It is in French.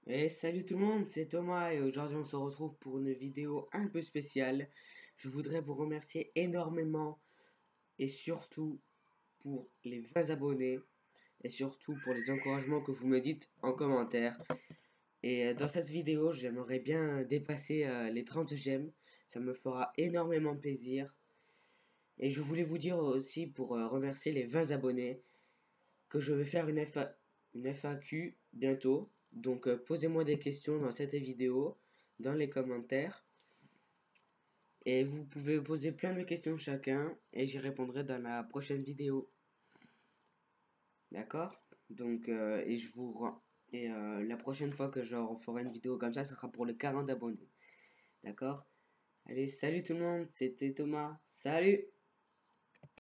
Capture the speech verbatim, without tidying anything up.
Et salut tout le monde, c'est Thomas et aujourd'hui on se retrouve pour une vidéo un peu spéciale. Je voudrais vous remercier énormément et surtout pour les vingt abonnés et surtout pour les encouragements que vous me dites en commentaire. Et euh, dans cette vidéo, j'aimerais bien dépasser euh, les trente j'aime, ça me fera énormément plaisir. Et je voulais vous dire aussi pour euh, remercier les vingt abonnés que je vais faire une, F A une F A Q bientôt. Donc euh, posez-moi des questions dans cette vidéo, dans les commentaires. Et vous pouvez poser plein de questions chacun et j'y répondrai dans la prochaine vidéo. D'accord? Donc, euh, et je vous rends. Et euh, la prochaine fois que je ferai une vidéo comme ça, ce sera pour les quarante abonnés. D'accord? Allez, salut tout le monde, c'était Thomas. Salut!